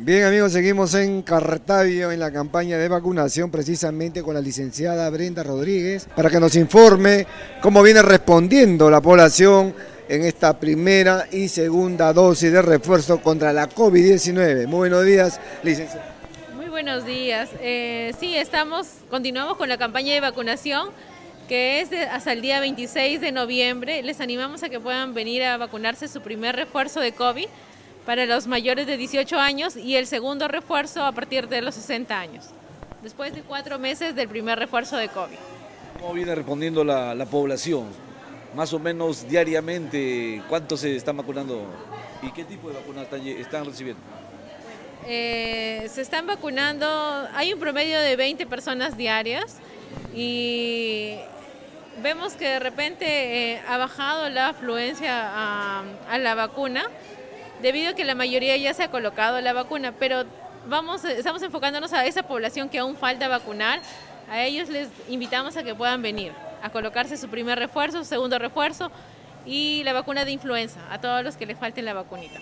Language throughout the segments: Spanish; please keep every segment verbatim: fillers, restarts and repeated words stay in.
Bien amigos, seguimos en Cartavio en la campaña de vacunación precisamente con la licenciada Brenda Rodríguez para que nos informe cómo viene respondiendo la población en esta primera y segunda dosis de refuerzo contra la COVID diecinueve. Muy buenos días, licenciada. Muy buenos días. Eh, sí, estamos, continuamos con la campaña de vacunación que es de, hasta el día veintiséis de noviembre. Les animamos a que puedan venir a vacunarse su primer refuerzo de COVID para los mayores de dieciocho años y el segundo refuerzo a partir de los sesenta años, después de cuatro meses del primer refuerzo de COVID. ¿Cómo viene respondiendo la, la población? Más o menos diariamente, ¿cuántos se están vacunando? ¿Y qué tipo de vacunas están, están recibiendo? Eh, se están vacunando, hay un promedio de veinte personas diarias y vemos que de repente eh, ha bajado la afluencia a, a la vacuna, debido a que la mayoría ya se ha colocado la vacuna, pero vamos, estamos enfocándonos a esa población que aún falta vacunar. A ellos les invitamos a que puedan venir a colocarse su primer refuerzo, su segundo refuerzo y la vacuna de influenza, a todos los que les falte la vacunita.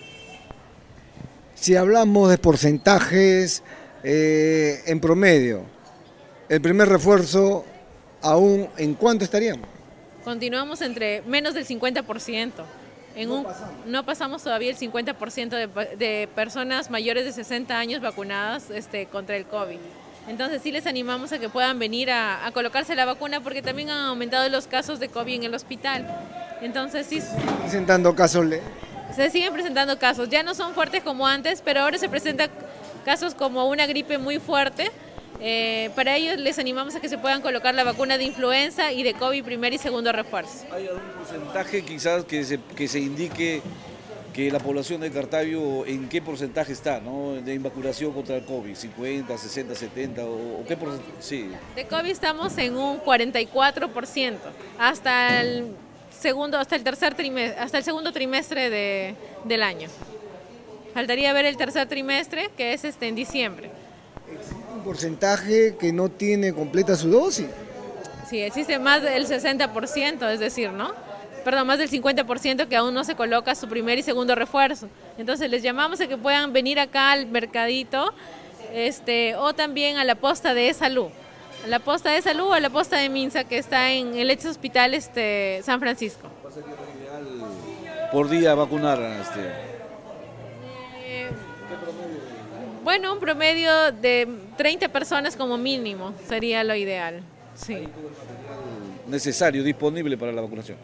Si hablamos de porcentajes, eh, en promedio, el primer refuerzo, aún ¿en cuánto estaríamos? Continuamos entre menos del cincuenta por ciento. En no, un, pasamos. no pasamos todavía el cincuenta por ciento de, de personas mayores de sesenta años vacunadas este, contra el COVID. Entonces sí les animamos a que puedan venir a, a colocarse la vacuna porque también han aumentado los casos de COVID en el hospital. Entonces sí... Presentando casos... Se siguen presentando casos, ya no son fuertes como antes, pero ahora se presentan casos como una gripe muy fuerte. Eh, para ellos les animamos a que se puedan colocar la vacuna de influenza y de COVID primer y segundo refuerzo. ¿Hay algún porcentaje quizás que se, que se indique que la población de Cartavio en qué porcentaje está, ¿no? De vacunación contra el COVID? ¿cincuenta, sesenta, setenta o, o qué porcentaje? Sí. De COVID estamos en un cuarenta y cuatro por ciento hasta el segundo, hasta el tercer trimestre, hasta el segundo trimestre de, del año. Faltaría ver el tercer trimestre, que es este en diciembre. ¿Existe un porcentaje que no tiene completa su dosis? Sí, existe más del sesenta por ciento, es decir, ¿no? Perdón, más del cincuenta por ciento que aún no se coloca su primer y segundo refuerzo. Entonces les llamamos a que puedan venir acá al mercadito este, o también a la posta de salud. A la posta de salud o a la posta de Minsa que está en el ex hospital este, San Francisco. ¿Cuál sería lo ideal por día vacunar? Este? Eh, bueno, un promedio de treinta personas como mínimo sería lo ideal. Sí. ¿Hay todo el material necesario, disponible para la vacunación?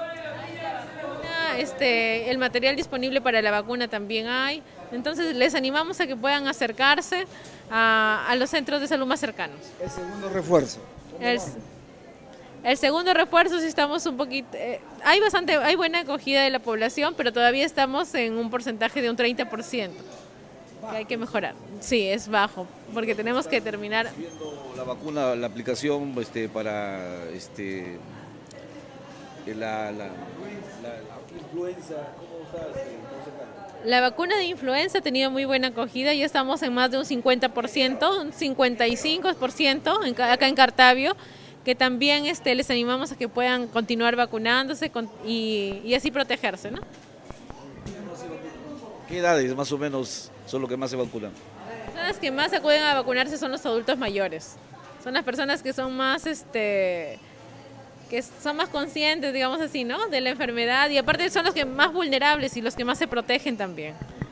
Este, el material disponible para la vacuna también hay, entonces les animamos a que puedan acercarse a, a los centros de salud más cercanos. El segundo refuerzo. El, el segundo refuerzo sí estamos un poquito, eh, hay bastante, hay buena acogida de la población, pero todavía estamos en un porcentaje de un treinta por ciento, que hay que mejorar. Sí, es bajo, porque tenemos que terminar. Viendo la vacuna, la aplicación este, para este, la, la, la, la influenza, ¿cómo está este, La vacuna de influenza ha tenido muy buena acogida, ya estamos en más de un cincuenta por ciento, un cincuenta y cinco por ciento en, acá en Cartavio, que también este, les animamos a que puedan continuar vacunándose con, y, y así protegerse, ¿no? ¿Qué edades más o menos son los que más se vacunan? Las personas que más acuden a vacunarse son los adultos mayores, son las personas que son más... Este, que son más conscientes, digamos así, ¿no?, de la enfermedad y aparte son los que más vulnerables y los que más se protegen también.